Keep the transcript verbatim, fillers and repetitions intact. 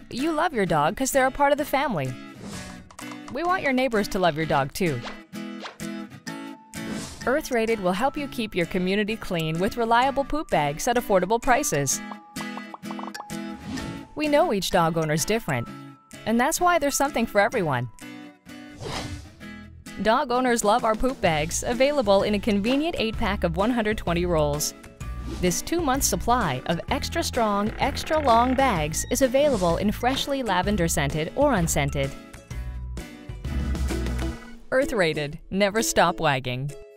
You love your dog because they're a part of the family. We want your neighbors to love your dog too. Earth Rated will help you keep your community clean with reliable poop bags at affordable prices. We know each dog owner's different, and that's why there's something for everyone. Dog owners love our poop bags, available in a convenient eight pack of one hundred twenty rolls. This two-month supply of extra strong, extra long bags is available in freshly lavender-scented or unscented. Earth Rated. Never stop wagging.